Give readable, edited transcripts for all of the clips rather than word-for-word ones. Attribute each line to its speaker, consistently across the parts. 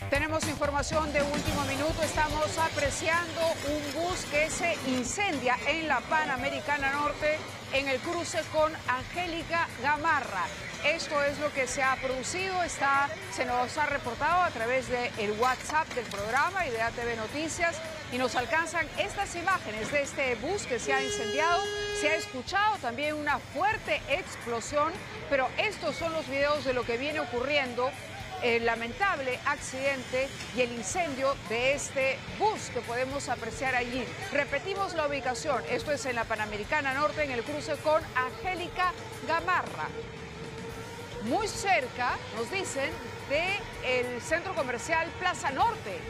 Speaker 1: Tenemos información de último minuto. Estamos apreciando un bus que se incendia en la Panamericana Norte en el cruce con Angélica Gamarra. Esto es lo que se ha producido. Se nos ha reportado a través del WhatsApp del programa y de ATV Noticias. Y nos alcanzan estas imágenes de este bus que se ha incendiado. Se ha escuchado también una fuerte explosión, pero estos son los videos de lo que viene ocurriendo. El lamentable accidente y el incendio de este bus que podemos apreciar allí. Repetimos la ubicación, esto es en la Panamericana Norte, en el cruce con Angélica Gamarra. Muy cerca, nos dicen, del centro comercial Plaza Norte.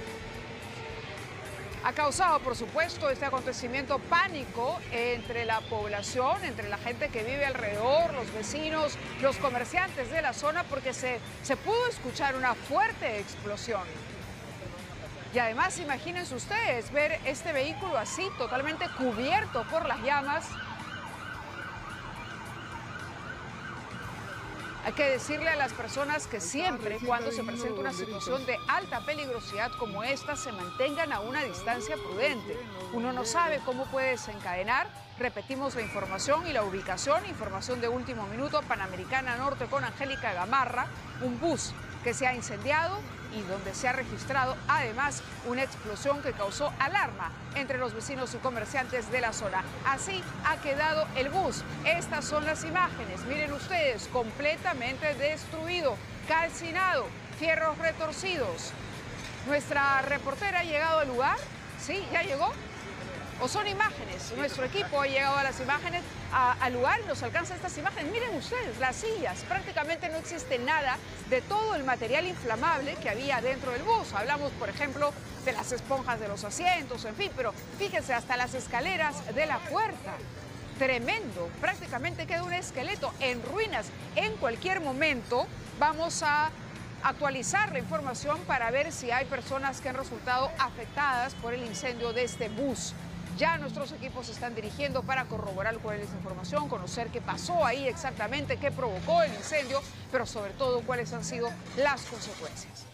Speaker 1: Ha causado, por supuesto, este acontecimiento pánico entre la población, entre la gente que vive alrededor, los vecinos, los comerciantes de la zona, porque se pudo escuchar una fuerte explosión. Y además, imagínense ustedes ver este vehículo así, totalmente cubierto por las llamas. Hay que decirle a las personas que siempre, cuando se presenta una situación de alta peligrosidad como esta, se mantengan a una distancia prudente. Uno no sabe cómo puede desencadenar. Repetimos la información y la ubicación. Información de último minuto, Panamericana Norte con Angélica Gamarra, un bus que se ha incendiado y donde se ha registrado además una explosión que causó alarma entre los vecinos y comerciantes de la zona. Así ha quedado el bus. Estas son las imágenes. Miren ustedes, completamente destruido, calcinado, fierros retorcidos. Nuestra reportera ha llegado al lugar. ¿Sí? ¿Ya llegó? ¿O son imágenes? Nuestro equipo ha llegado a las imágenes, al lugar y nos alcanza estas imágenes. Miren ustedes, las sillas. Prácticamente no existe nada de todo el material inflamable que había dentro del bus. Hablamos, por ejemplo, de las esponjas de los asientos, en fin, pero fíjense, hasta las escaleras de la puerta. Tremendo. Prácticamente queda un esqueleto en ruinas. En cualquier momento vamos a actualizar la información para ver si hay personas que han resultado afectadas por el incendio de este bus. Ya nuestros equipos se están dirigiendo para corroborar cuál es la información, conocer qué pasó ahí exactamente, qué provocó el incendio, pero sobre todo cuáles han sido las consecuencias.